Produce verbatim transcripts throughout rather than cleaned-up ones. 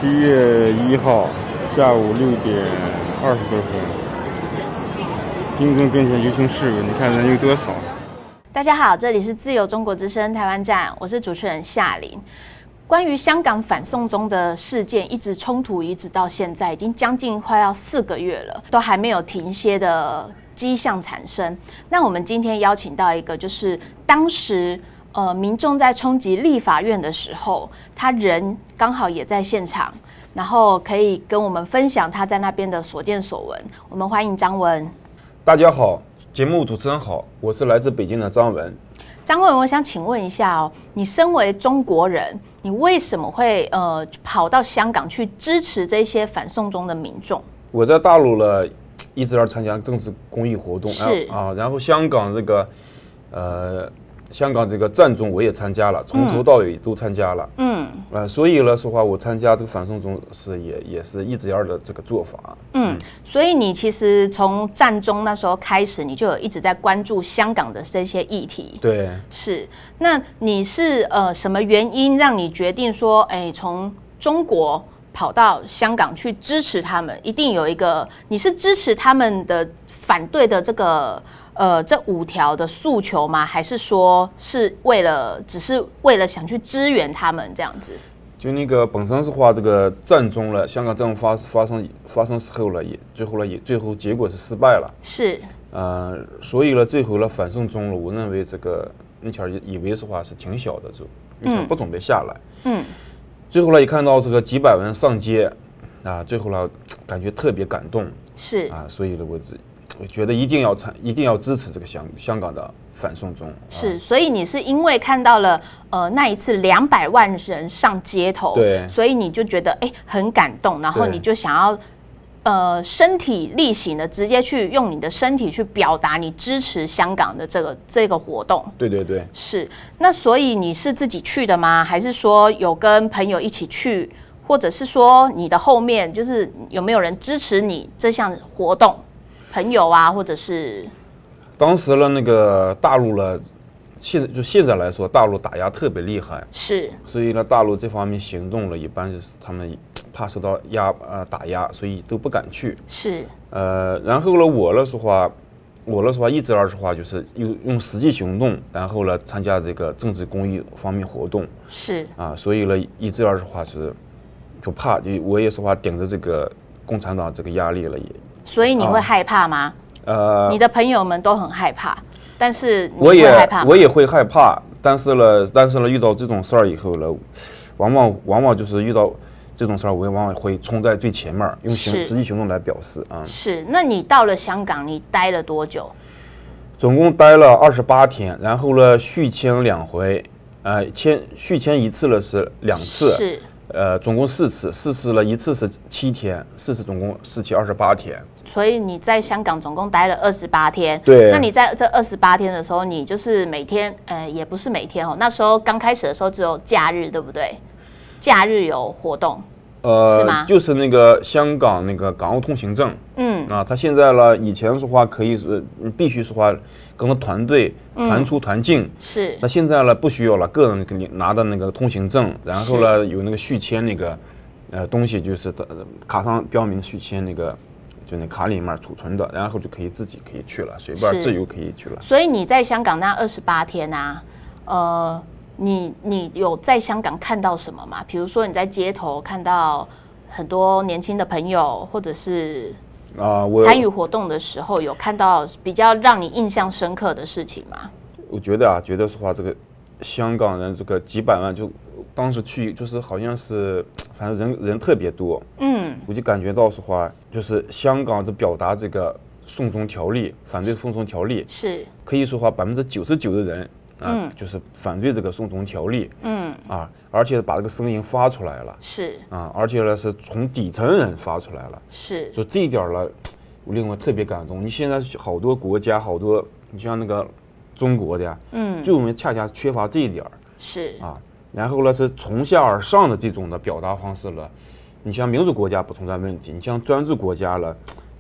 七月一号下午六点二十多分，京东跟前游行示威，你看人有多少？ 大家好，这里是自由中国之声台湾站，我是主持人夏琳。关于香港反送中的事件，一直冲突一直到现在，已经将近快要四个月了，都还没有停歇的迹象产生。那我们今天邀请到一个，就是当时呃民众在冲击立法院的时候，他人刚好也在现场，然后可以跟我们分享他在那边的所见所闻。我们欢迎张文。 大家好，节目主持人好，我是来自北京的张文。 张文，我想请问一下哦，你身为中国人，你为什么会呃跑到香港去支持这些反送中的民众？ 我在大陆呢，一直要参加政治公益活动， 是啊，然后香港这个，呃，香港这个战中我也参加了，从头到尾都参加了，嗯，呃，所以呢，说话我参加这个反送中是也也是一直样的这个做法， 嗯，所以你其实从战中那时候开始，你就有一直在关注香港的这些议题， 对， 是。那你是呃什么原因让你决定说，哎，从中国跑到香港去支持他们？一定有一个，你是支持他们的反对的这个呃这五条的诉求吗？还是说是为了只是为了想去支援他们这样子？ 就那个本身是话，这个战中了，香港战争发发生发生时候了，也最后了也最后结果是失败了， 是， 呃，所以呢，最后呢反送中了，我认为这个你前以为是话是挺小的，就你前不准备下来，嗯，最后呢一看到这个几百人上街，啊，最后呢感觉特别感动， 是啊，所以呢我只我觉得一定要参，一定要支持这个香香港的反送中， 是，所以你是因为看到了呃那一次两百万人上街头， 对， 所以你就觉得哎很感动，然后你就想要呃身体力行的直接去用你的身体去表达你支持香港的这个这个活动。 对对对， 是。那所以你是自己去的吗？还是说有跟朋友一起去，或者是说你的后面就是有没有人支持你这项活动？朋友啊，或者是当时呢，那个大陆呢，现就现在来说，大陆打压特别厉害， 是， 所以呢，大陆这方面行动了，一般是他们怕受到压呃打压，所以都不敢去。 是， 呃，然后呢，我呢说话，我呢说话一直二说话就是用用实际行动，然后呢参加这个政治公益方面活动。 是啊，所以呢一直二说话是就怕，就我也说话顶着这个共产党这个压力了也。 所以你会害怕吗？ 呃， 你的朋友们都很害怕，但是你我也会害怕吗？ 我也会害怕，但是呢，但是呢，遇到这种事儿以后呢，往往往往就是遇到这种事儿，我也往往会冲在最前面，用行是实际行动来表示啊。 是，那你到了香港，你待了多久？ 总共待了二十八天，然后呢续签两回，呃，签续签一次了是两次， 是， 呃，总共四次，四次了一次是七天，四次总共四七二十八天。 所以你在香港总共待了二十八天。 对。 那你在这二十八天的时候，你就是每天，呃，也不是每天哦，那时候刚开始的时候只有假日，对不对？假日有活动。 呃， 是吗？ 就是那个香港那个港澳通行证，嗯，啊，他现在呢，以前说话可以是必须说话跟着团队团出团进， 是。 那现在呢不需要了，个人给你拿的那个通行证，然后呢有那个续签那个呃东西，就是卡上标明续签那个。就那卡里面储存的，然后就可以自己可以去了，随便自由可以去了。 所以你在香港那二十八天啊，呃，你你有在香港看到什么吗？比如说你在街头看到很多年轻的朋友，或者是啊，我参与活动的时候有看到比较让你印象深刻的事情吗？ 我觉得啊，觉得说话这个香港人这个几百万就。当时去就是好像是，反正人人特别多，嗯，我就感觉到说话就是香港的表达这个送中条例，反对送中条例， 是可以说话百分之九十九的人啊、呃嗯，就是反对这个送中条例，嗯啊，而且把这个声音发出来了， 是啊，而且呢是从底层人发出来了， 是， 就这一点呢，我令我特别感动。你现在好多国家，好多你像那个中国的呀，嗯，就我们恰恰缺乏这一点， 是啊。然后呢，是从下而上的这种的表达方式了。你像民主国家不存在问题，你像专制国家了，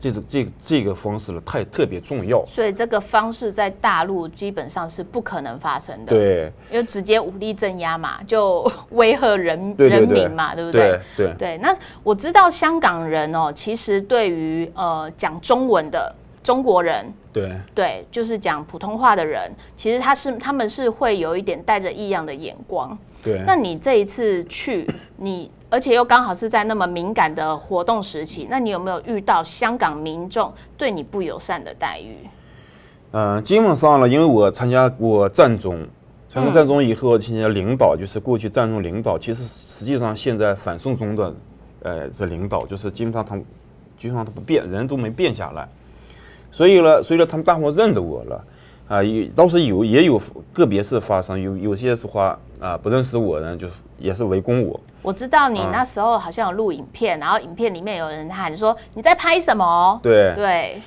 这个这个这个方式了太特别重要。 所以这个方式在大陆基本上是不可能发生的。 对， 因为直接武力镇压嘛，就威吓人对对对人民嘛，对不对？ 对对对。那我知道香港人哦，其实对于呃讲中文的中国人， 对对，就是讲普通话的人，其实他是他们是会有一点带着异样的眼光。 对。 那你这一次去，你而且又刚好是在那么敏感的活动时期，那你有没有遇到香港民众对你不友善的待遇？ 嗯、呃，基本上了，因为我参加过战中，参加战中以后，现在领导就是过去战中领导，其实实际上现在反送中的，呃，这领导就是基本上他，基本上他不变，人都没变下来，所以呢，所以呢，他们大伙认得我了。啊，有倒是有也有个别是发生，有有些是话啊不认识我呢，就是也是围攻我。 我知道你那时候好像有录影片，嗯、然后影片里面有人喊说你在拍什么？ 对对。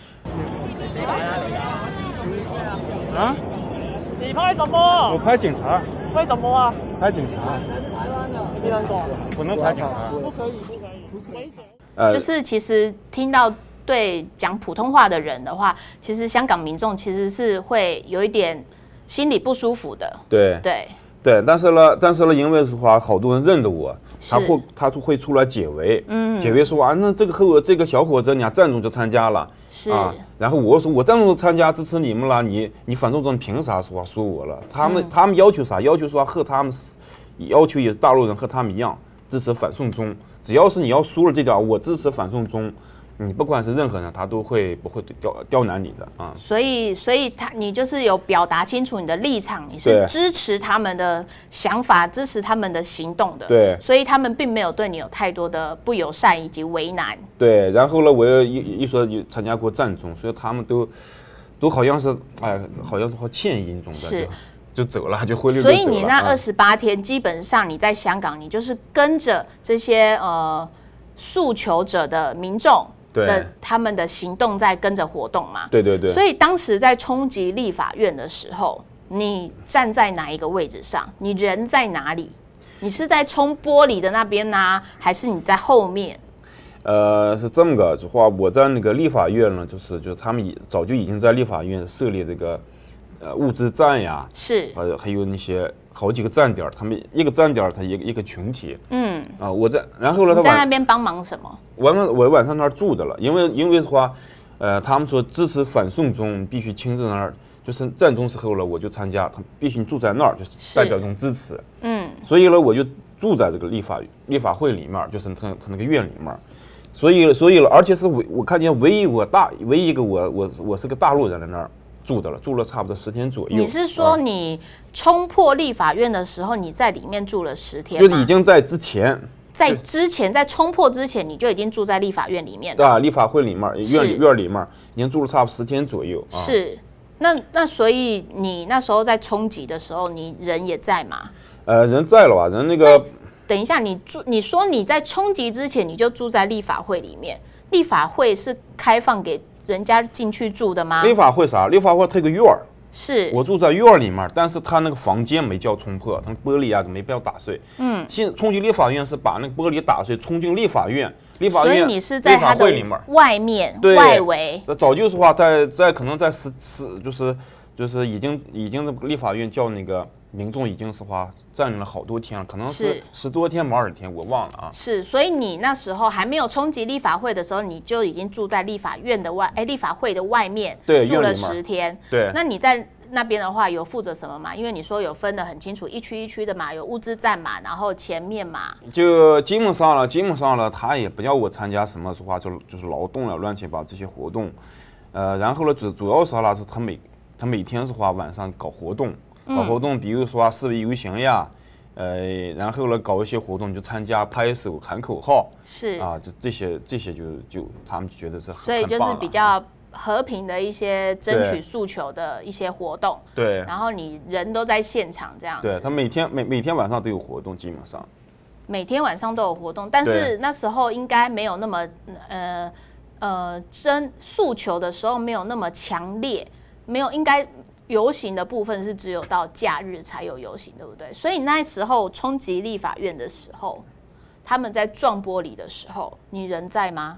啊？你拍什么？ 我拍警察。 拍什么啊？ 拍警察。 你能说？ 不能拍警察。 不可以，不可以，危险。 呃， 就是其实听到。对讲普通话的人的话，其实香港民众其实是会有一点心里不舒服的。 对对对，但是呢，但是呢，因为的话，好多人认得我，他会他就会出来解围，嗯，解围说啊，那这个和我这个小伙子，你啊战中就参加了， 是啊，然后我说我战中参加支持你们了，你你反正中凭啥说说我了？他们、嗯、他们要求啥？要求说和他们要求也是大陆人和他们一样支持反送中，只要是你要输了这点，我支持反送中。你不管是任何人，他都会不会刁刁难你的啊？ 所以，所以他你就是有表达清楚你的立场，你是支持他们的想法，支持他们的行动的。 对， 所以他们并没有对你有太多的不友善以及为难。 对，然后呢，我又一一说有参加过战中，所以他们都都好像是哎，好像是好歉意中的， 是就就走了，就灰溜溜所走了。 以你那二十八天，基本上你在香港，你就是跟着这些呃诉求者的民众。的他们的行动在跟着活动嘛？ 对对对。 所以当时在冲击立法院的时候，你站在哪一个位置上？你人在哪里？你是在冲玻璃的那边呢、啊，还是你在后面？ 呃，是这么个话，我在那个立法院呢，就是就是他们早就已经在立法院设立这个呃物资站呀， 是， 呃还有那些好几个站点，他们一个站点它一个一个群体，嗯啊、呃，我在然后呢，他在那边帮忙什么？ 晚上我晚上那儿住的了，因为因为的话，呃，他们说支持反送中必须亲自那儿，就是战中时候了，我就参加，他必须住在那儿，就是代表一种支持。嗯，所以呢，我就住在这个立法立法会里面，就是他他那个院里面，所以所以了，而且是我我看见唯一我大唯一一个我我我是个大陆人在那儿住的了，住了差不多十天左右。 你是说你冲破立法院的时候，你在里面住了十天吗？ 就已经在之前。 在之前，在冲破之前，你就已经住在立法院里面了。 对啊，立法会里面院里院里面已经住了差不多十天左右。啊、 是，那那所以你那时候在冲击的时候，你人也在吗？ 呃，人在了吧？人那个。 等一下，你住，你说你在冲击之前你就住在立法会里面，立法会是开放给人家进去住的吗？ 立法会啥？立法会它有个院儿。 是我住在院里面，但是他那个房间没叫冲破，他玻璃啊没必要打碎。嗯，现冲击立法院是把那个玻璃打碎，冲进立法院。立法院， 所以你是在它的外面外围。 早就是话在在可能在十十就是就是已经已经立法院叫那个民众已经是话占领了好多天了，可能是十多天毛二十天，我忘了啊。 是，所以你那时候还没有冲击立法会的时候，你就已经住在立法院的外，哎，立法会的外面， 对， 住了十天。 对， 那你在那边的话有负责什么嘛？因为你说有分得很清楚，一区一区的嘛，有物资站嘛，然后前面嘛， 就基本上了，基本上了，他也不叫我参加什么说话，就就是劳动了，乱七八糟这些活动，呃，然后呢，主主要是啦，是他每他每天是话晚上搞活动。搞活动，比如说示威游行呀，呃，然后呢搞一些活动就参加拍手喊口号， 是啊，这这些这些就就他们觉得是很， 所以就是比较和平的一些争取诉求的一些活动， 对， 然后你人都在现场这样子， 对他每天每每天晚上都有活动，基本上每天晚上都有活动，但是那时候应该没有那么呃呃争诉求的时候没有那么强烈，没有应该。游行的部分是只有到假日才有游行，对不对？所以那时候冲击立法院的时候，他们在撞玻璃的时候，你人在吗？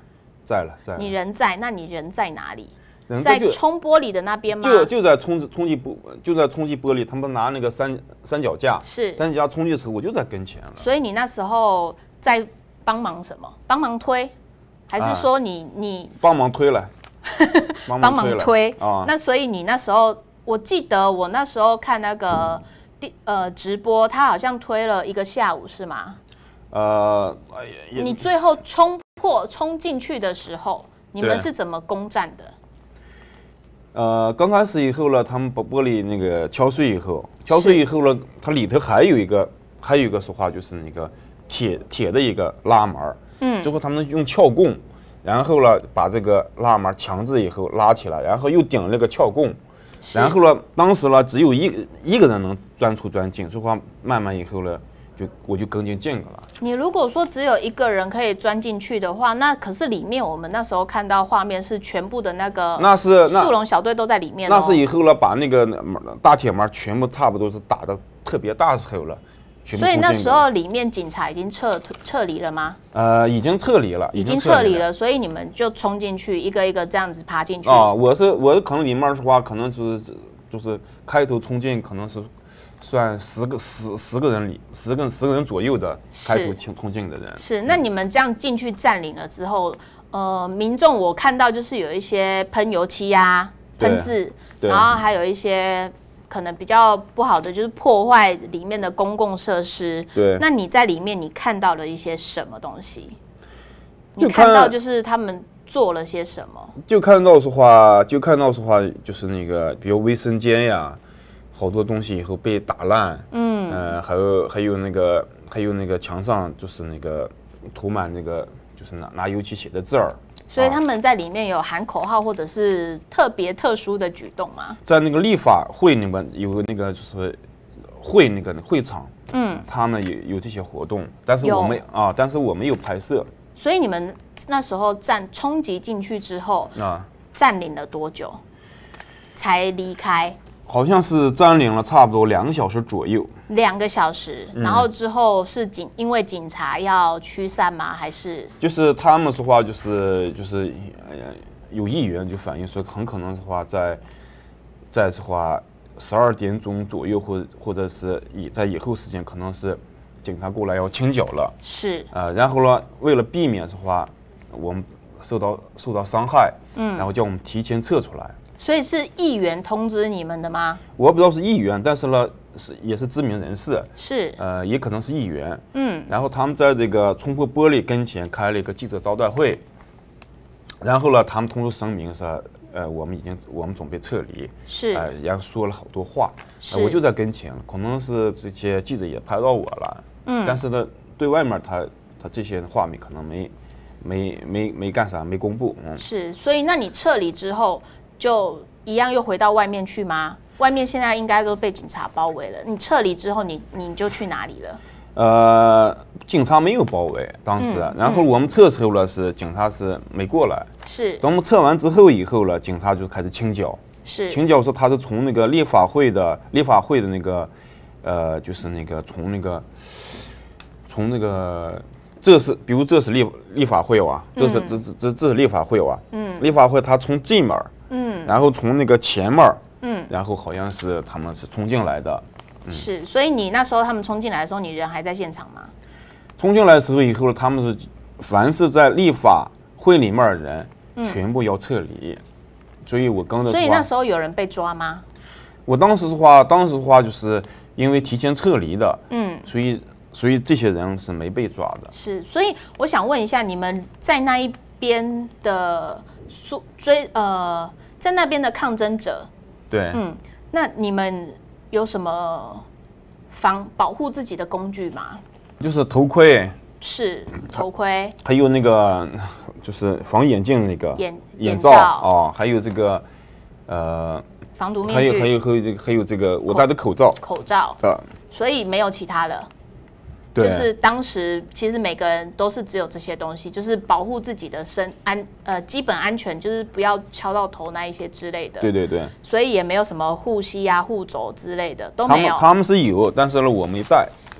在了，在了。 你人在，那你人在哪里？ 人在冲玻璃的那边吗？ 就就在冲冲击玻，就在冲击玻璃，他们拿那个三三脚架， 是三脚架冲击的时候，我就在跟前了。 所以你那时候在帮忙什么？帮忙推，还是说你、啊、你帮忙推了？ 帮忙推啊！ 那所以你那时候，我记得我那时候看那个第呃直播，他好像推了一个下午，是吗？ 呃，哎呀， 你最后冲破冲进去的时候，你们是怎么攻占的？ 呃，刚开始以后呢，他们把玻璃那个敲碎以后，敲碎以后呢，它里头还有一个，还有一个说话就是那个铁铁的一个拉门，嗯，最后他们用撬供，然后呢把这个拉门强制以后拉起来，然后又顶了个撬供，然后呢，当时呢只有一一个人能钻出钻进，说话慢慢以后呢。就我就跟进这个了。 你如果说只有一个人可以钻进去的话，那可是里面我们那时候看到画面是全部的那个， 那是速龙小队都在里面、哦。 那是以后了，把那个大铁门全部差不多是打的特别大时候了。 所以那时候里面警察已经撤撤离了吗？ 呃，已经撤离了， 已经撤离了，所以你们就冲进去，一个一个这样子爬进去。 啊，我是我是可能里面的话，可能是就是开头冲进，可能是。算十个十十个人里，十个十个人左右的开头冲进的人是。那你们这样进去占领了之后，呃，民众我看到就是有一些喷油漆呀、喷字，然后还有一些可能比较不好的，就是破坏里面的公共设施。 对。 那你在里面你看到了一些什么东西？你看到就是他们做了些什么？ 就看到的话，就看到的话，就是那个比如卫生间呀。好多东西以后被打烂，嗯，呃，还有还有那个还有那个墙上就是那个涂满那个就是拿拿油漆写的字儿， 所以他们在里面有喊口号或者是特别特殊的举动吗？ 在那个立法会里面有那个就是会那个会场，嗯，他们有有这些活动，但是我们啊，但是我没有拍摄。 所以你们那时候占冲击进去之后啊，占领了多久才离开？ 好像是占领了差不多两个小时左右。 两个小时，然后之后是警，因为警察要驱散吗？还是？ 就是他们说话，就是就是呃有议员就反映说，很可能的话在在的话十二点钟左右，或或者是以在以后时间，可能是警察过来要清剿了。 是。 呃，然后呢，为了避免的话，我们受到受到伤害，嗯，然后叫我们提前撤出来。 所以是议员通知你们的吗？ 我不知道是议员，但是呢，是也是知名人士， 是， 呃，也可能是议员，嗯，然后他们在这个冲破玻璃跟前开了一个记者招待会，然后呢，他们通知声明说，呃，我们已经我们准备撤离， 是， 呃，然后说了好多话，呃、我就在跟前，可能是这些记者也拍到我了，嗯，但是呢，对外面他他这些画面可能没没没没干啥，没公布，嗯， 是，所以那你撤离之后。就一样又回到外面去吗？外面现在应该都被警察包围了。你撤离之后你，你你就去哪里了？ 呃，警察没有包围当时，嗯、然后我们撤出了是警察是没过来。 是。 等我们撤完之后以后了，警察就开始清剿。 是。 清剿说他是从那个立法会的立法会的那个，呃，就是那个从那个从那个。这是，比如这是立立法会哇，这是、嗯、这这这这是立法会哇，嗯，立法会他从这门，嗯，然后从那个前门，嗯，然后好像是他们是冲进来的， 嗯、是，所以你那时候他们冲进来的时候，你人还在现场吗？ 冲进来的时候以后，他们是凡是在立法会里面的人，嗯、全部要撤离，所以我跟着。 所以那时候有人被抓吗？ 我当时的话，当时的话就是因为提前撤离的，嗯，所以。所以这些人是没被抓的。 是，所以我想问一下，你们在那一边的诉追呃，在那边的抗争者， 对， 嗯，那你们有什么防保护自己的工具吗？ 就是头盔， 是头盔， 还有那个就是防眼镜那个眼眼罩哦，还有这个呃防毒面具， 还有还有还有这个还有这个我戴的口罩， 口罩，呃，所以没有其他的。就是当时其实每个人都是只有这些东西，就是保护自己的身安呃基本安全，就是不要敲到头那一些之类的。 对对对。 所以也没有什么护膝啊、护肘之类的都没有。 他们他们是有，但是呢我没带。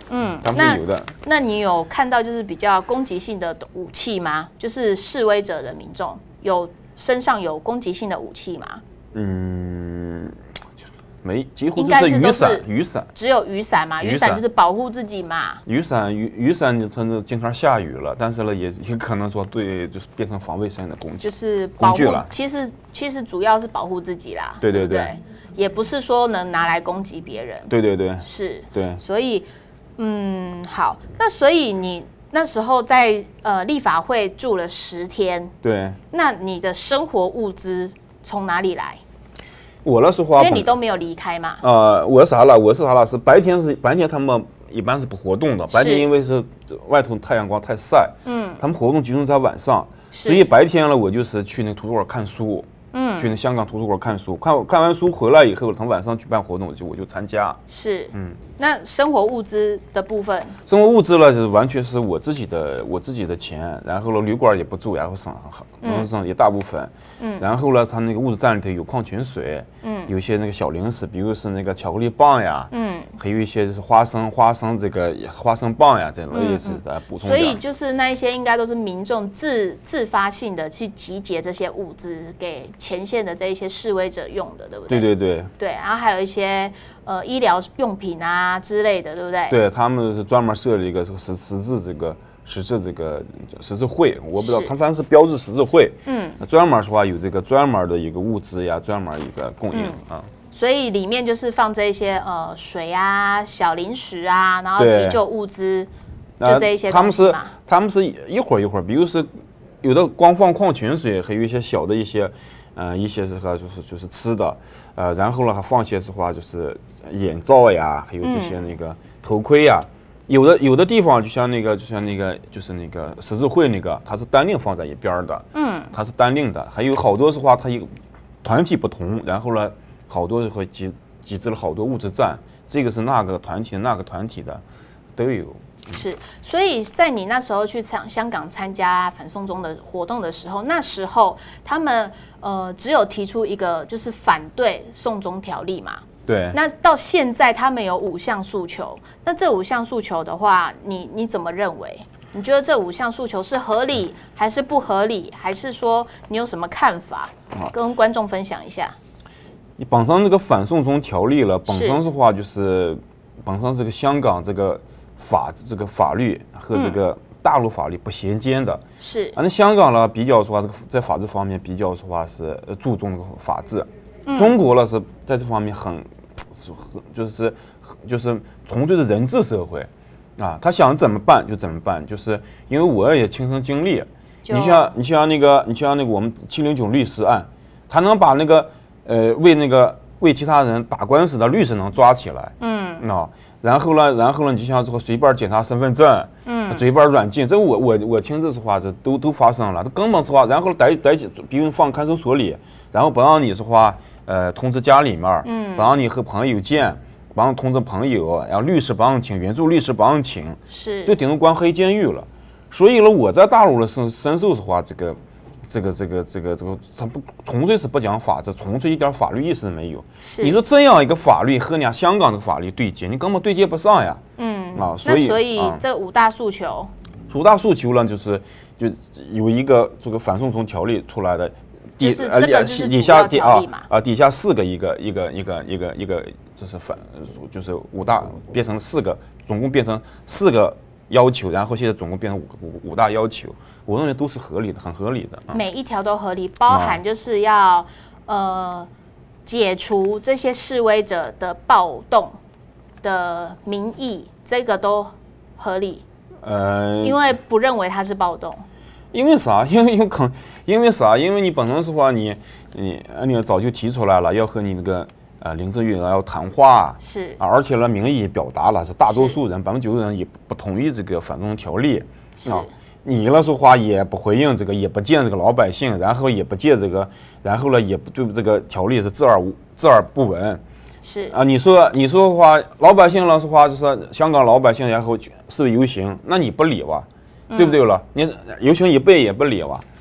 嗯， 他们是有的。 那你有看到就是比较攻击性的武器吗？就是示威者的民众有身上有攻击性的武器吗？嗯。 没，几乎就是雨伞，雨伞只有雨伞嘛，雨伞就是保护自己嘛。 雨伞，雨雨伞，它那经常下雨了，但是呢，也也可能说对，就是变成防卫性的工具， 就是保护。其实其实主要是保护自己啦， 对对对, 对, 对，也不是说能拿来攻击别人。 对对对， 是， 对。 所以，嗯，好，那所以你那时候在呃立法会住了十天， 对， 那你的生活物资从哪里来？ 我那时候， 因为你都没有离开嘛。 呃，我是啥了？我是啥了？是白天是白天他们一般是不活动的，白天因为是外头太阳光太晒，嗯，他们活动集中在晚上，所以白天了我就是去那图书馆看书，嗯，去那香港图书馆看书，看看完书回来以后，他们晚上举办活动就我就参加。 是，嗯，那生活物资的部分， 生活物资呢，就是完全是我自己的我自己的钱，然后呢旅馆也不住，然后省嗯省一大部分。嗯，然后呢，他那个物资站里头有矿泉水，嗯，有些那个小零食，比如是那个巧克力棒呀，嗯，还有一些就是花生花生这个花生棒呀，这种类似的补充。 所以就是那一些应该都是民众自自发性的去集结这些物资给前线的这一些示威者用的，对不对？ 对对对。 对，然后还有一些呃医疗用品啊之类的，对不对？ 对，他们是专门设了一个这个十十字这个。十字这个十字会，我不知道，它反正是标志十字会，嗯，专门说话有这个专门的一个物资呀，专门一个供应、嗯、啊。 所以里面就是放这些呃水啊、小零食啊，然后急救物资，就这一些东西嘛。 他们是他们是一会儿一会儿，比如是有的光放矿泉水，还有一些小的一些，呃，一些这个就是就是吃的，呃，然后呢还放些的话就是眼罩呀，还有这些那个头盔呀。嗯，有的有的地方就像那个就像那个就是那个十字会那个，它是单另放在一边的，嗯，它是单另的。还有好多的话，它一个团体不同，然后呢，好多会集集资了好多物资站，这个是那个团体那个团体的都有。 是，所以在你那时候去香香港参加反送中的活动的时候，那时候他们呃只有提出一个就是反对送中条例嘛。 对， 那到现在他们有五项诉求，那这五项诉求的话，你你怎么认为？你觉得这五项诉求是合理还是不合理？还是说你有什么看法？跟观众分享一下。 你绑上这个反送中条例了，绑上的话就是绑上这个香港这个法这个法律和这个大陆法律不衔接的。 是、嗯。 啊，那香港呢比较说话，这个在法治方面比较说话是注重这个法治。嗯、中国呢是在这方面很。就是就是纯粹的人治社会啊，他想怎么办就怎么办，就是因为我也亲身经历，你像你像那个你像那个我们七零九律师案，他能把那个呃为那个为其他人打官司的律师能抓起来，嗯，那然后呢然后呢你就像这个随便检查身份证，嗯，随便软禁，这我我我听这实话这都都发生了，这根本是话，然后逮逮比如放看守所里，然后不让你说话。呃，通知家里面，嗯，不让你和朋友见，不让通知朋友，然后律师不让请，援助律师不让请， 是， 就顶着关黑监狱了。所以呢，我在大陆的深深受的话，这个，这个，这个，这个，这个，他不纯粹是不讲法治，纯粹一点法律意识都没有。你说这样一个法律和人家香港的法律对接，你根本对接不上呀。嗯，啊，所以， 所以这五大诉求， 五大诉求呢，就是就有一个这个反送中条例出来的。 底呃底下底啊啊底下四个一个一个一个一个一个就是反就是五大变成四个，总共变成四个要求，然后现在总共变成五五五大要求，我认为都是合理的，很合理的。啊、 每一条都合理，包含就是要、嗯、呃解除这些示威者的暴动的民意，这个都合理。呃，因为不认为它是暴动。 因为啥？因为有可，因为啥？因为你本身的话，你你你早就提出来了，要和你那个呃林郑月娥要谈话， 是啊，而且呢民意也表达了，是大多数人百分之九十人也不同意这个反送中条例啊。你那说话也不回应这个，也不见这个老百姓，然后也不借这个，然后呢也不对这个条例是知而无知而不闻， 是啊。你说你说的话，老百姓了说话就是香港老百姓，然后示威游行，那你不理哇？对不对了？你游行一倍也不理哇，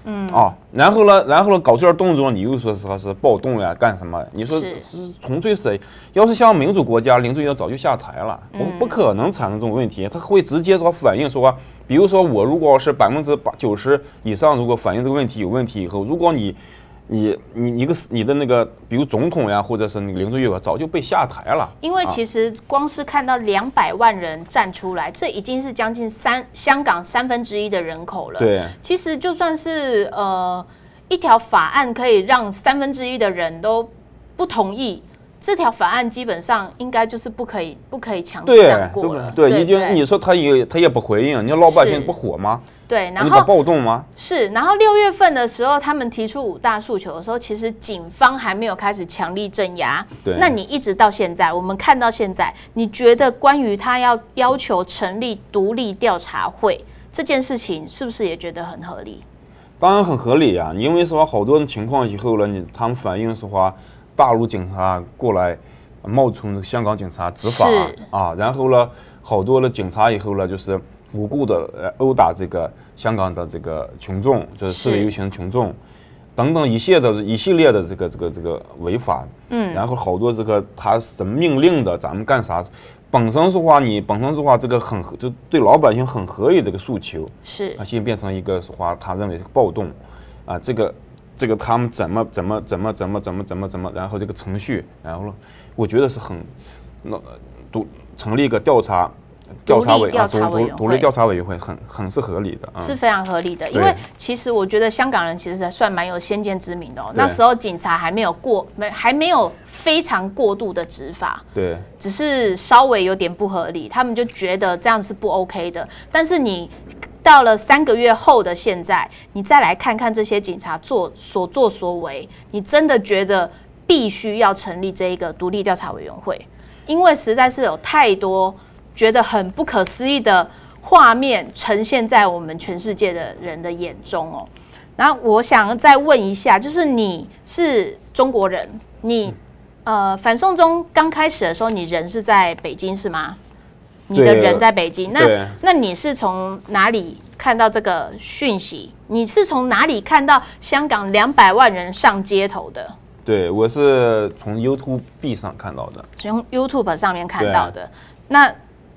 嗯啊，然后呢，然后呢，搞这点动作，你又说是是暴动呀，干什么？你说是纯粹是，要是像民主国家，林郑月娥早就下台了，不、嗯、不可能产生这种问题，他会直接说反映说，比如说我如果是百分之八九十以上，如果反映这个问题有问题以后，如果你你你你个你的那个，比如总统呀，或者是那个林郑月娥早就被下台了。 因为其实光是看到两百万人站出来，这已经是将近三香港三分之一的人口了。 对， 其实就算是呃一条法案可以让三分之一的人都不同意，这条法案基本上应该就是不可以不可以强制这样过了。 对，对，你就你说他也他也不回应，你说老百姓不火吗？ 对，然后暴动吗？ 是，然后六月份的时候，他们提出五大诉求的时候，其实警方还没有开始强力镇压。 对， 那你一直到现在，我们看到现在，你觉得关于他要要求成立独立调查会这件事情，是不是也觉得很合理？ 当然很合理呀、啊，因为说好多情况以后了，你他们反映说话，大陆警察过来冒充香港警察执法啊，然后呢，好多的警察以后呢，就是无故的呃殴打这个香港的这个群众，就是示威游行群众，等等一系列的一系列的这个这个这个违法，嗯，然后好多这个他什么命令的，咱们干啥？本身说话，你本身说话，这个很就对老百姓很合理的一个诉求， 是啊，现在变成一个说话，他认为是暴动，啊，这个这个他们怎么怎么怎么怎么怎么怎么怎么，然后这个程序，然后呢，我觉得是很那独成立一个调查。调查委啊，独独立调查委员会很很是合理的，嗯、 是非常合理的。因为其实我觉得香港人其实还算蛮有先见之明的哦。那时候警察还没有过，没还没有非常过度的执法， 对， 只是稍微有点不合理，他们就觉得这样是不 OK 的。但是你到了三个月后的现在，你再来看看这些警察做所作所为，你真的觉得必须要成立这一个独立调查委员会，因为实在是有太多觉得很不可思议的画面呈现在我们全世界的人的眼中哦。然后我想再问一下，就是你是中国人，你呃反送中刚开始的时候，你人是在北京是吗？你的人在北京，那那你是从哪里看到这个讯息？你是从哪里看到香港两百万人上街头的？ 对，我是从 YouTube 上看到的， 从 YouTube 上面看到的。那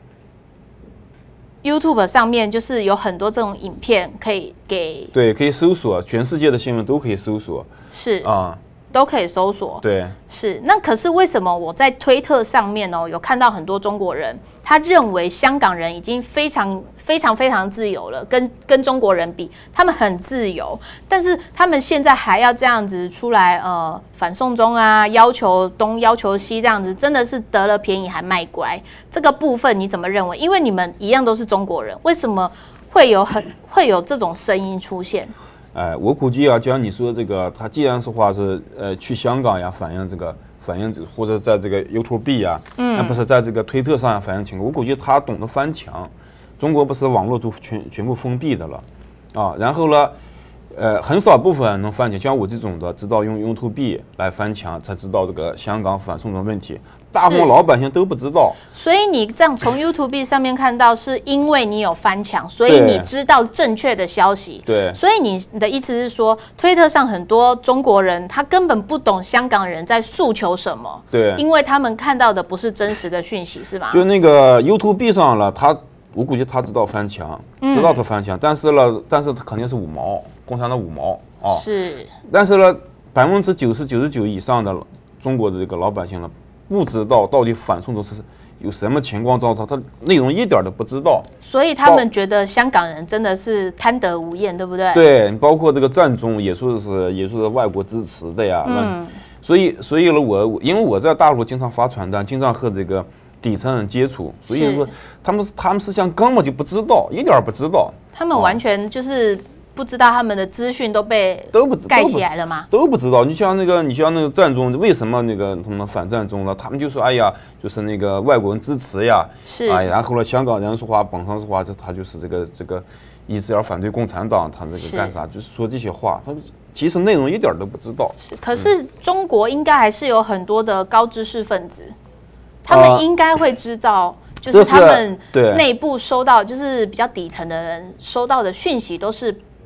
YouTube 上面就是有很多这种影片可以给对，可以搜索，全世界的新闻都可以搜索， 是啊、嗯， 都可以搜索。 对， 是。那可是为什么我在推特上面哦，有看到很多中国人，他认为香港人已经非常非常非常自由了，跟跟中国人比，他们很自由，但是他们现在还要这样子出来呃反送中啊，要求东要求西这样子，真的是得了便宜还卖乖。这个部分你怎么认为？因为你们一样都是中国人，为什么会有很会有这种声音出现？ 哎，我估计啊，就像你说这个，他既然是话是呃去香港呀反映这个反映，或者在这个 YouTube 呀，嗯，那不是在这个推特上呀反映情况，我估计他懂得翻墙。中国不是网络都全全部封闭的了，啊，然后呢，呃，很少部分人能翻墙，像我这种的，知道用 YouTube 来翻墙，才知道这个香港反送中问题。大部分老百姓都不知道， 所以你这样从 YouTube 上面看到，是因为你有翻墙，所以你知道正确的消息。 对， 所以你的意思是说，推特上很多中国人他根本不懂香港人在诉求什么， 对， 因为他们看到的不是真实的讯息，是吗？ 就那个 YouTube 上了，他我估计他知道翻墙，知道他翻墙，嗯、但是呢，但是他肯定是五毛，共产党五毛啊、哦。 是， 但是呢，百分之九十九十九以上的中国的这个老百姓呢，不知道到底反送中是有什么情况造成，他内容一点都不知道， 所以他们觉得香港人真的是贪得无厌，对不对？ 对，包括这个战中也说是也说是外国支持的呀，嗯，所以所以呢，我因为我在大陆经常发传单，经常和这个底层人接触，所以说他们他们实际上根本就不知道，一点不知道， 他们完全就是不知道他们的资讯都被都不盖起来了吗？ 都不知道。你像那个，你像那个战中，为什么那个他们反战中了？他们就说，哎呀，就是那个外国人支持呀， 是， 哎，然后呢，香港人说话，本身说话，这他就是这个这个一直要反对共产党，他这个干啥？就是说这些话，他其实内容一点都不知道。 是，可是中国应该还是有很多的高知识分子，他们应该会知道。就是他们内部收到，就是比较底层的人收到的讯息都是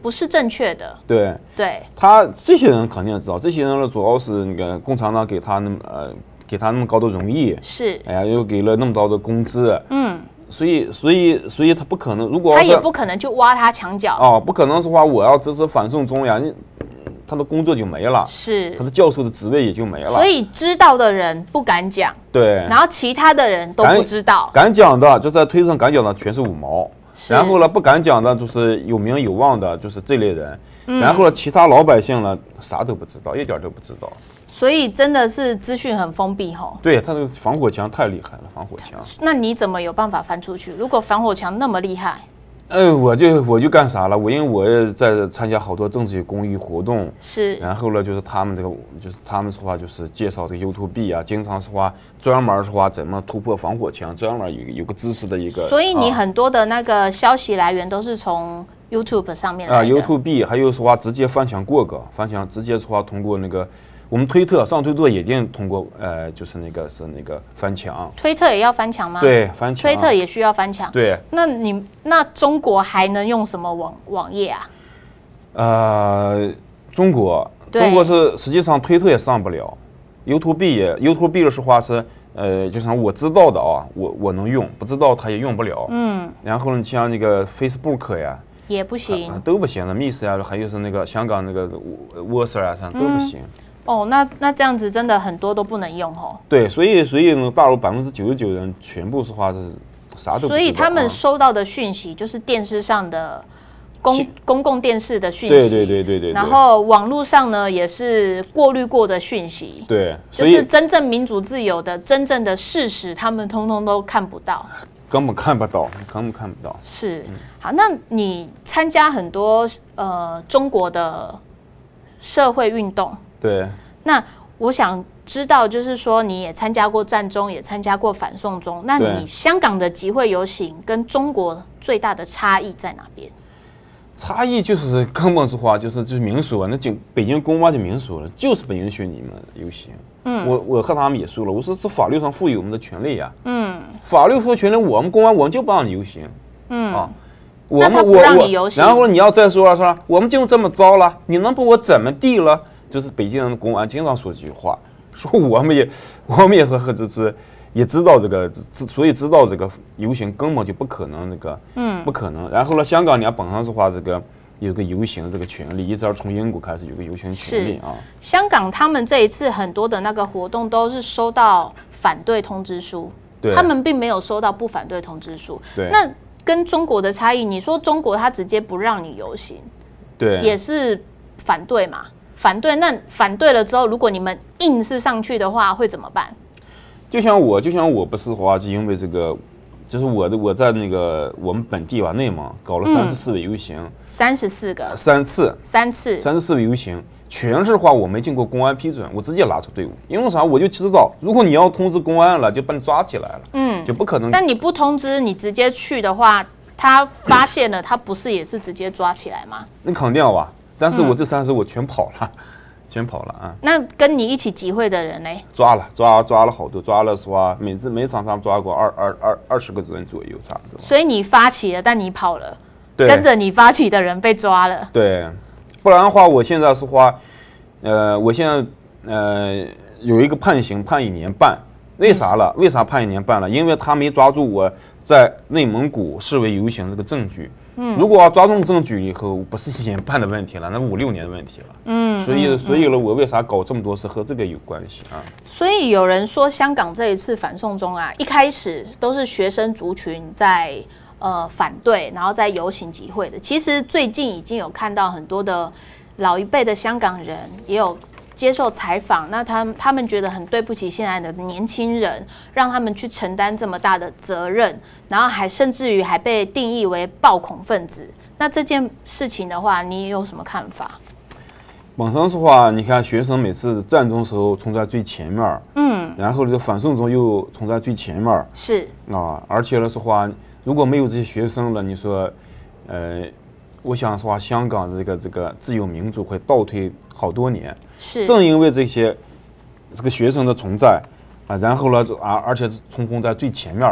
不是正确的。 对对， 他这些人肯定知道，这些人呢主要是那个共产党给他那么呃给他那么高的荣誉， 是， 哎呀，又给了那么高的工资， 嗯， 所以所以所以他不可能，如果他也不可能去挖他墙角哦，不可能是话我要支持反送中呀，你他的工作就没了， 是他的教授的职位也就没了， 所以知道的人不敢讲， 对， 然后其他的人都不知道， 敢讲的就在推特上敢讲的全是五毛。然后呢，不敢讲的，就是有名有望的，就是这类人。嗯、然后呢，其他老百姓呢，啥都不知道，一点都不知道。 所以真的是资讯很封闭吼。 对，他这个防火墙太厉害了，防火墙。 那你怎么有办法翻出去？如果防火墙那么厉害？ 呃，我就我就干啥了？我因为我也在参加好多政治公益活动， 是。 然后呢，就是他们这个，就是他们说话就是介绍这个 YouTube 啊，经常说话专门说话怎么突破防火墙，专门有有个知识的一个。 所以你很多的那个消息来源都是从 YouTube 上面来的。啊 ，YouTube 还有说话直接翻墙过个，翻墙直接说话通过那个。我们推特上推特也一定通过，呃，就是那个是那个翻墙。 推特也要翻墙吗？ 对，翻墙。 推特也需要翻墙。 对。 那你那中国还能用什么网网页啊？ 呃，中国，中国是实际上推特也上不了 ，YouTube 也 YouTube 的说话是，呃，就像我知道的啊，我我能用，不知道它也用不了。嗯。然后呢，像那个 Facebook 呀。 也不行。 啊、都不行了 ，Miss 呀，还有是那个香港那个 Whatsapp 啊，上都不行。嗯哦，那那这样子真的很多都不能用哦。 对，所以所以呢，大陆百分之九十九人全部是话是啥都不知道。 所以他们收到的讯息就是电视上的公公共电视的讯息， 对对对对对。 然后网络上呢也是过滤过的讯息， 对， 就是真正民主自由的真正的事实，他们通通都看不到， 根本看不到，根本看不到。 是，好，那你参加很多呃中国的社会运动。对，那我想知道，就是说你也参加过战中，也参加过反送中，那你香港的集会游行跟中国最大的差异在哪边？ 差异就是根本是话，就是就是民俗啊，那就北京公安就民俗了，就是不允许你们游行。嗯，我我和他们也说了，我说这法律上赋予我们的权利呀、啊。嗯，法律赋予权利，我们公安我们就不让你游行。嗯啊，我们我我，然后你要再说了是吧？我们就这么糟了，你能把我怎么地了？就是北京人的公安经常说这句话，说我们也我们也和和这是也知道这个，所以知道这个游行根本就不可能那个，嗯，不可能。然后呢，香港你要本身是话这个有个游行这个权利，一直从英国开始有个游行权利啊。 香港他们这一次很多的那个活动都是收到反对通知书，对，他们并没有收到不反对通知书。对，那跟中国的差异，你说中国他直接不让你游行，对，也是反对嘛？反对，那反对了之后，如果你们硬是上去的话，会怎么办？ 就像我，就像我不是话，就因为这个，就是我的我在那个我们本地吧，内蒙搞了三十四个游行， 三十四个， 三次， 三次， 三十四个游行，全是话我没经过公安批准，我直接拉出队伍，因为啥？我就知道，如果你要通知公安了，就把你抓起来了，嗯，就不可能。 但你不通知，你直接去的话，他发现了，他不是也是直接抓起来吗？ 那肯定吧。但是我这三十我全跑了，嗯、全跑了啊！ 那跟你一起集会的人呢？ 抓了，抓抓了好多，抓了是吧？每次每场上抓过二二二二十个人左右，差不多。 所以你发起了，但你跑了，跟着你发起的人被抓了。 对，不然的话，我现在是话，呃，我现在呃有一个判刑，判一年半。为啥了？为啥判一年半了？因为他没抓住我在内蒙古示威游行这个证据。嗯，如果要抓住证据以后，不是一年半的问题了，那五六年的问题了。嗯，所以所以呢，我为啥搞这么多事和这个有关系啊？ 所以有人说，香港这一次反送中啊，一开始都是学生族群在呃反对，然后在游行集会的。其实最近已经有看到很多的老一辈的香港人也有接受采访，那他他们觉得很对不起现在的年轻人，让他们去承担这么大的责任，然后还甚至于还被定义为暴恐分子。那这件事情的话，你有什么看法？ 本身的话，你看学生每次战争时候冲在最前面，嗯，然后这反送中又冲在最前面， 是啊，而且呢是话，如果没有这些学生了，你说，呃。我想说，香港的这个这个自由民主会倒退好多年。是，正因为这些这个学生的存在啊，然后呢，啊，而且冲锋在最前面，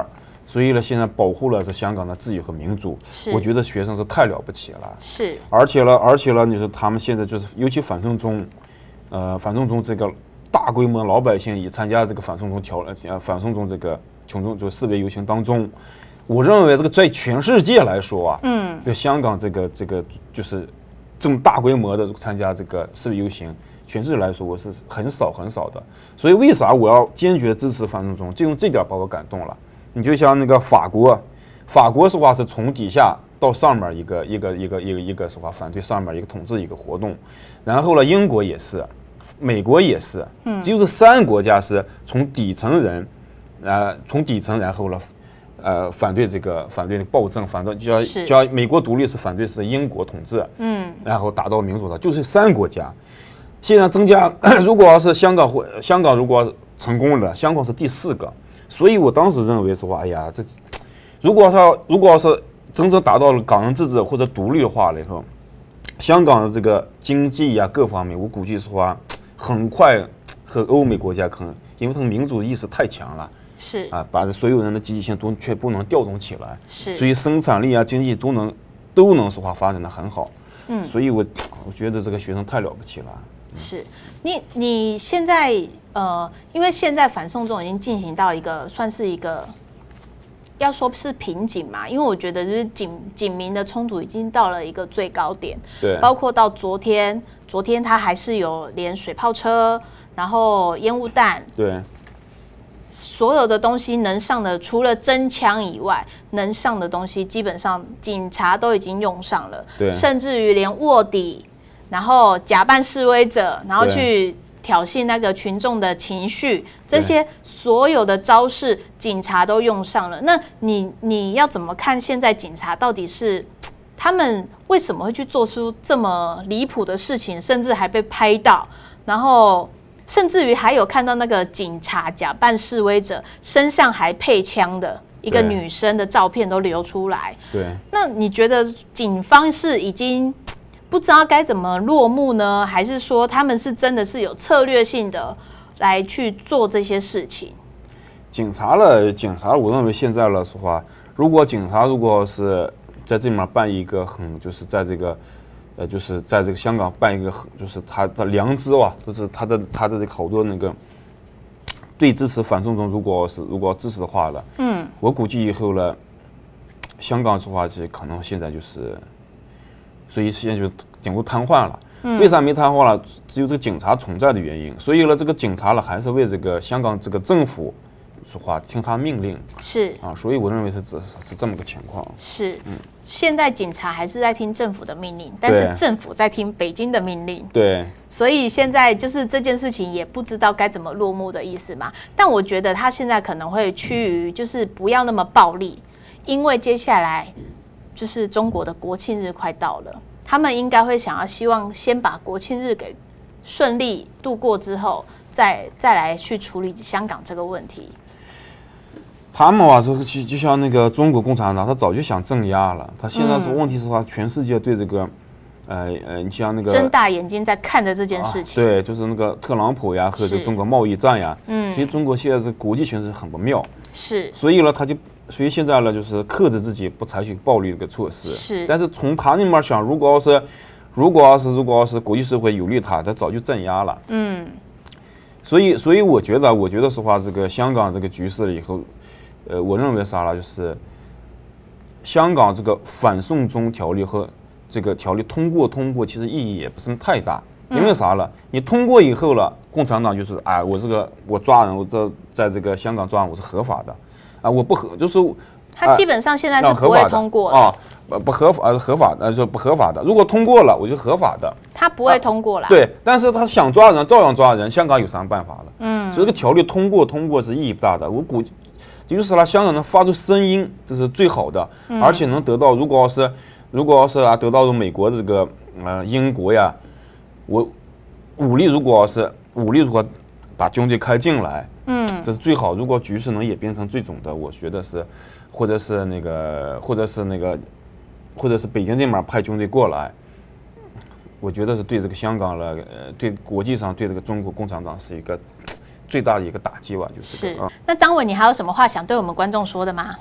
所以呢，现在保护了这香港的自由和民主，我觉得学生是太了不起了。 是， 而且呢，而且呢，你说他们现在就是，尤其反送中，呃，反送中这个大规模老百姓也参加这个反送中条呃反送中这个群众就示威游行当中，我认为这个在全世界来说啊，嗯，这香港这个这个就是这么大规模的参加这个示威游行。全世界来说，我是很少很少的，所以为啥我要坚决支持反送中？就用这点把我感动了。你就像那个法国，法国是话是从底下到上面一个一个一个一个一个是话反对上面一个统治一个活动，然后呢，英国也是，美国也是，嗯，只有这三个国家是从底层人，呃，从底层然后呢，呃，反对这个反对暴政，反对就叫叫美国独立是反对是英国统治，嗯，然后达到民主的，就是三个国家。现在增加，如果要是香港或香港如果成功了，香港是第四个，所以我当时认为说，哎呀，这如果他如果要是真正达到了港人自治或者独立化了以后，香港的这个经济呀、啊、各方面，我估计说很快和欧美国家可能，因为他们民主意识太强了， 是啊，把所有人的积极性都全部能调动起来， 是， 所以生产力啊、经济都能都能说话发展的很好，嗯，所以我我觉得这个学生太了不起了。 是你，你现在呃，因为现在反送中已经进行到一个算是一个，要说是瓶颈嘛，因为我觉得就是警警民的冲突已经到了一个最高点， 对， 包括到昨天，昨天他还是有连水炮车，然后烟雾弹， 对， 所有的东西能上的，除了真枪以外，能上的东西基本上警察都已经用上了， 对， 甚至于连卧底。然后假扮示威者，然后去挑衅那个群众的情绪，这些所有的招式，警察都用上了。那你你要怎么看现在警察到底是他们为什么会去做出这么离谱的事情，甚至还被拍到，然后甚至于还有看到那个警察假扮示威者身上还配枪的一个女生的照片都流出来。 对， 那你觉得警方是已经不知道该怎么落幕呢？还是说他们是真的是有策略性的来去做这些事情？ 警察了，警察，我认为现在了说话，如果警察如果是在这面办一个很，就是在这个，呃，就是在这个香港办一个很，就是他的良知啊，就是他的他的这个好多那个对支持反送中，如果是如果支持的话了，嗯，我估计以后呢，香港说话是可能现在就是。所以现在就整个瘫痪了。嗯、为啥没瘫痪了？只有这个警察存在的原因。所以呢，这个警察呢，还是为这个香港这个政府说话，听他命令。 是啊，所以我认为是是是这么个情况。 是，嗯，现在警察还是在听政府的命令，但是政府在听北京的命令。 对。 所以现在就是这件事情也不知道该怎么落幕的意思嘛。但我觉得他现在可能会趋于就是不要那么暴力，因为接下来。就是中国的国庆日快到了，他们应该会想要希望先把国庆日给顺利度过之后，再再来去处理香港这个问题。 他们啊，就就像那个中国共产党，他早就想镇压了。他现在是问题是话，全世界对这个，呃呃，你像那个睁大眼睛在看着这件事情。 啊、对，就是那个特朗普呀和这个中国贸易战呀，嗯，所以中国现在这国际形势很不妙。 是。所以呢，他就。所以现在呢，就是克制自己不采取暴力的措施。 是， 但是从他那边想，如果要是，如果要是，如果要是国际社会有利他，他早就镇压了。嗯。所以，所以我觉得，我觉得说话，这个香港这个局势了以后，呃，我认为啥了，就是香港这个反送中条例和这个条例通过通过，其实意义也不是太大。因为啥了？你通过以后了，共产党就是啊，我这个我抓人，我这在这个香港抓人，我是合法的。啊，我不合，就是他基本上现在是不会通过的啊，不不合法，呃，合法的就不合法的。如果通过了，我就合法的。 他不会通过了。 对，但是他想抓人，照样抓人。香港有啥办法了？嗯，所以这个条例通过通过是意义不大的。我估计就是他香港能发出声音，这是最好的，嗯、而且能得到，如果要是如果要是啊，得到美国这个呃英国呀，我武力如果要是武力如果把军队开进来。嗯，这是最好。如果局势能演变成这种的，我觉得是，或者是那个，或者是那个，或者是北京这边派军队过来，我觉得是对这个香港了，呃，对国际上对这个中国共产党是一个最大的一个打击吧，就是。 是。那张伟，你还有什么话想对我们观众说的吗？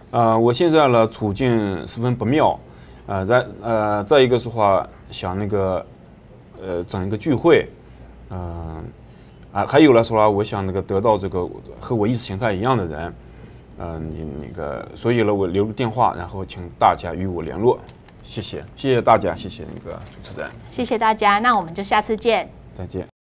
呃，我现在呢处境十分不妙，呃，再呃再一个是话想那个呃整一个聚会，嗯、呃、啊还有来说啊，我想那个得到这个和我意识形态一样的人，嗯、呃，你那个所以呢我留了电话，然后请大家与我联络，谢谢谢谢大家，谢谢那个主持人， 谢谢大家，那我们就下次见， 再见。